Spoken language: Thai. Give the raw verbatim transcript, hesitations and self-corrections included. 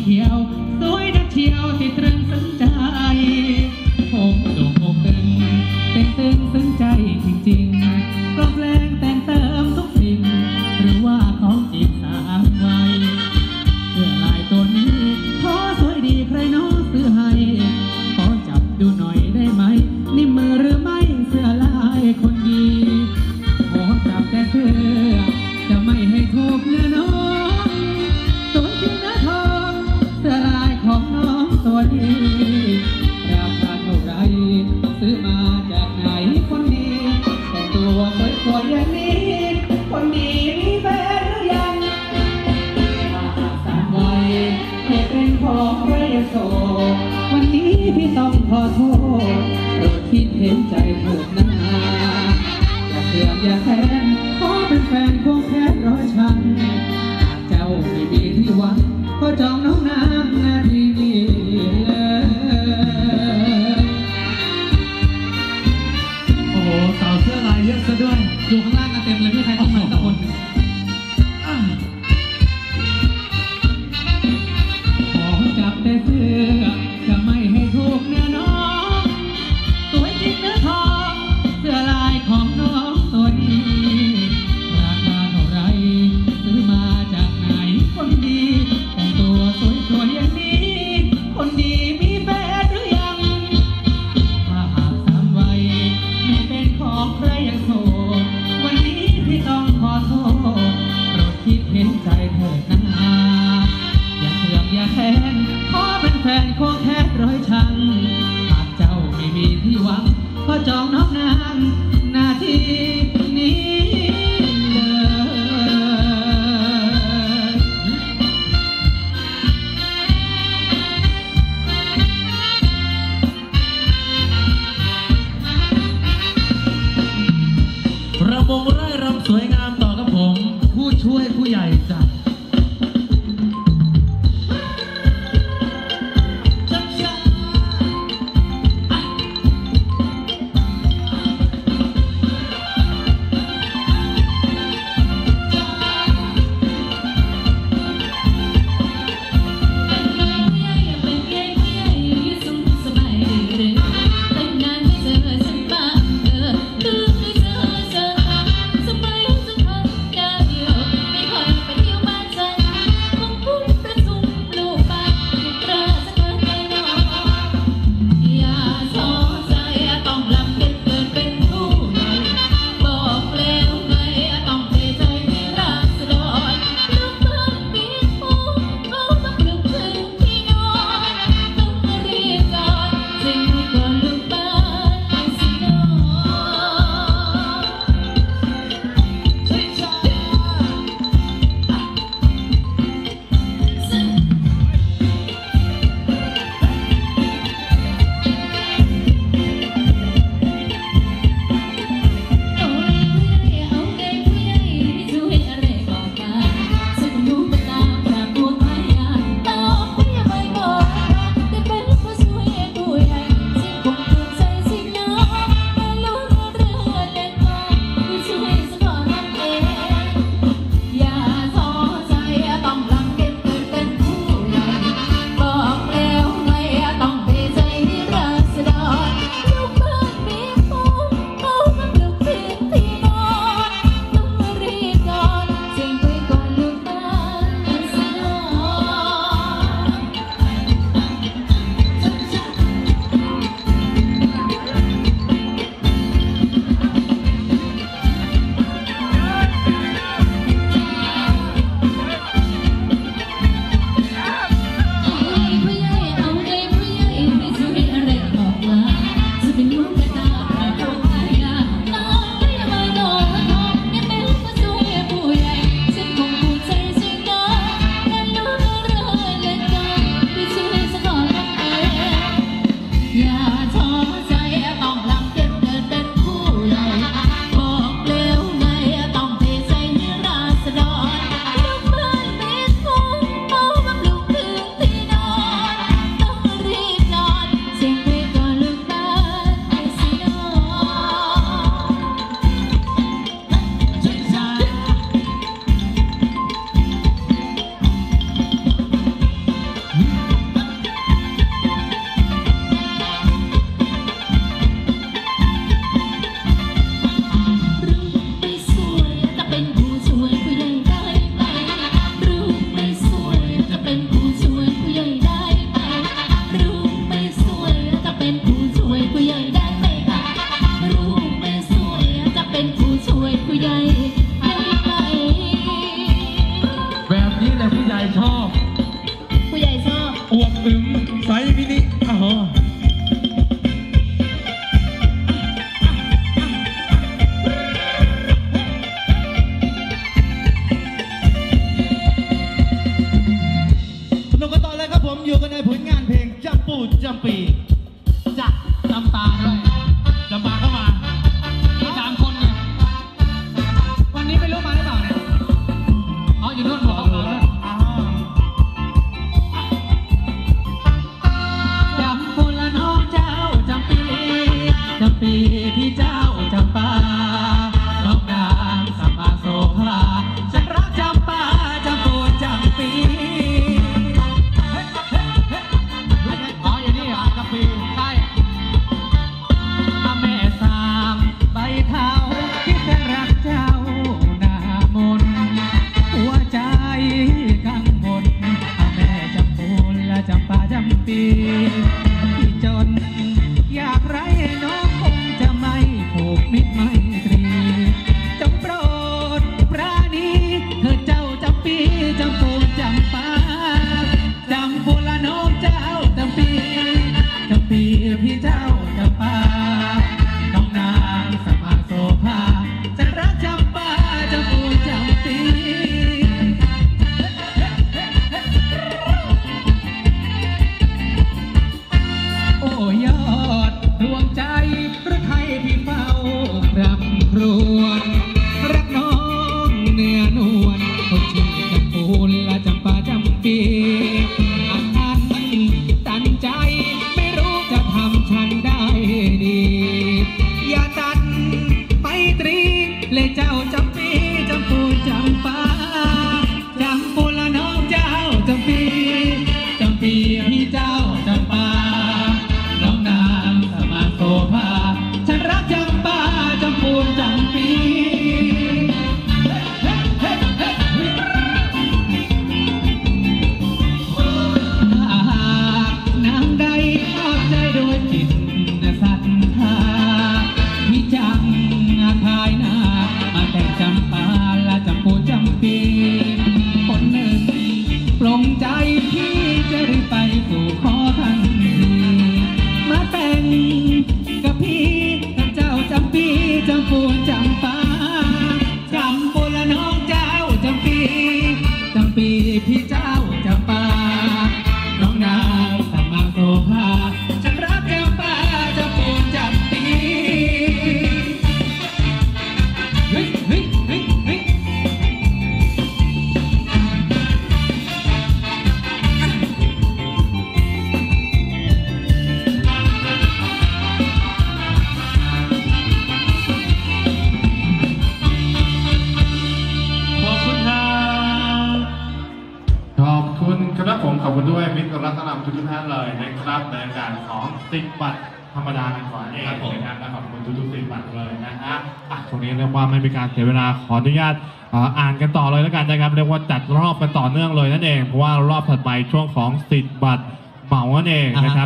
ขียวสวยดักเชียวที่ตรึงซึ้งใจผมโด่งอกตึงเต้นตึงซึ้งใจจริงๆกลบแรงแต่งเติมทุกสิ่งหรือว่าของจีบสามวัยเสื้อลายตัวนี้ขอสวยดีใครน้องซื้อให้ขอจับดูหน่อยได้ไหมนี่มือหรือไม่เสื้อลายคนดีขอจับแต่เสื้อจะไม่ให้ถูกเนื้อน้องสวยจริงนะทองเสื้อลายของน้องตัวนี้ราคาเท่าไรซื้อมาจากไหนคนดีแต่งตัวสวยๆอย่างนี้คนดีมีแฟนหรือยังมาสามวัยให้เป็นของพระยโสวันนี้พี่ต้องขอโทษโปรดคิดเห็นใจเถิดนะอย่าเสื่อมอย่าแค้นขอเป็นแฟนควงแขนร้อยชันหากเจ้าไม่มีที่หวังก็จองน้องน้ำนาทีนี้เลยโอ้โหสาวเสื้อลายเยอะซะด้วยอยู่ข้างล่างกันเต็มเลยไม่ใครต้องมาสักคนหนึ่งขอจับแต่เสื้อจะไม่ให้ถูกเนื้อน้องสวยจริงเนื้อทองเสื้อลายของน้องตัวนี้ราคาเท่าไรซื้อมาจากไหนคนดีแต่งตัวสวยๆอย่างนี้คนดีมีแฟนหรือยังถ้าหากสามวัยไม่เป็นของใครยังโสดวันนี้พี่ต้องขอโทษโปรดคิดเห็นใจเถิดนะอย่าเสื่อมอย่าแค้นขอเป็นแฟนควงแขนร้อยชังหากเจ้าไม่มีที่หวังก็จองน้องนางนาทีนี้ระบงไร่รำสวยงามต่อกับผมผู้ช่วยผู้ใหญ่จัดไปเที่ยวเป็นผู้ช่วยผู้ใหญ่ได้ไหมรูปไม่สวยจะเป็นผู้ช่วยผู้ใหญ่ได้ไหมรูปไม่สวยจะเป็นผู้ช่วยผู้ใหญ่ได้ไหมคะรูปไม่สวยจะเป็นผู้ช่วยผู้ใหญ่ได้ไหมแบบนี้แหละผู้ใหญ่ชอบผู้ใหญ่ชอบอวบอึมไซส์มินิอ๋อสนุกกันต่อเลยครับผมอยู่กันในผลงานเพลงจำปูจำปีจะจำตาด้วยจำปาเข้ามามีสามคนไงวันนี้ไม่รู้มาหรือเปล่าเนี่ยอ๋ออยู่นู่นบอกเขาเลยจำปูละน้องเจ้าจำปีจำปีพี่เจ้าจำปาน้องนางสัมมาโสภาฉันรักจำปาจำปูจำปีอ๋ออยู่นี่เหรอจำปีใช่แม่สามใบเท้าที่แสนรักเจ้าหน้ามนหัวใจกังวลแม่จำปูและจำปาจำปีที่จนอยากไรน้องคงจะไม่ผูกมิตรไมตรีจงโปรดปราณีเธอเจ้าจำปีจำปูจำปาจำปูละน้องเจ้าจำปีจำปีพี่เจ้าจำปาน้องนางสมาโสภาฉันรักจำปาจำปูจำปีโอ้ยอดดวงใจพระไทยพี่เฝ้ารำครวญรักน้องเนื้อนวลเขาชื่อจำปูและจำปาจำปีอันอันตันใจไม่รู้จะทำฉันได้ดีอย่าตัดไปตรีเลยเจ้าจำปีจำปูจำปาจำปูละน้องเจ้าจำปีจำปีพี่เจ้าจำปาน้องนางสมาโสภาฉันรักจำปาจำปูจำปีถ้าหากนางใดชอบใจโดยจิตศรัทธาพี่จังทายนามาแต่งจำปาและจำปูจำปีคนหนึ่งปลงใจพี่จะรีบไปสู่ขอทันทีมาแต่งกับพี่กับเจ้าจำปีจำปูจำปาจำปูละน้องเจ้าจำปีจำปีพี่เจ้าจำปาน้องนางสมาโสภาฉันรักจำปาจำปูจำปีเฮ้ยเฮ้ยเฮ้ยเฮ้ยขอบคุณครับขอบคุณครับผมขอบคุณด้วยมิตรรัตนำทุกท่านเลยนะครับในการของสิบบัตรธรรมดากันก่อนเองนะครับและขอบคุณทุกๆสิบบัตรเลยนะฮะอ่ะตรงนี้เรียกว่าไม่มีการเสียเวลาขออนุญาตเอ่ออ่านกันต่อเลยแล้วกันนะครับเรียกว่าจัดรอบกันต่อเนื่องเลยนั่นเองเพราะว่ารอบถัดไปช่วงของสิบบัตรเหมานั่นเองนะครับ